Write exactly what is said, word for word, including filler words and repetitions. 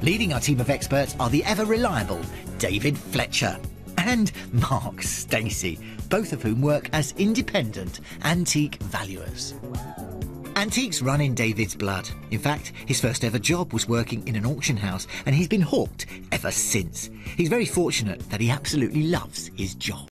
Leading our team of experts are the ever-reliable David Fletcher and Mark Stacey, both of whom work as independent antique valuers. Antiques run in David's blood. In fact, his first ever job was working in an auction house, and he's been hooked ever since. He's very fortunate that he absolutely loves his job.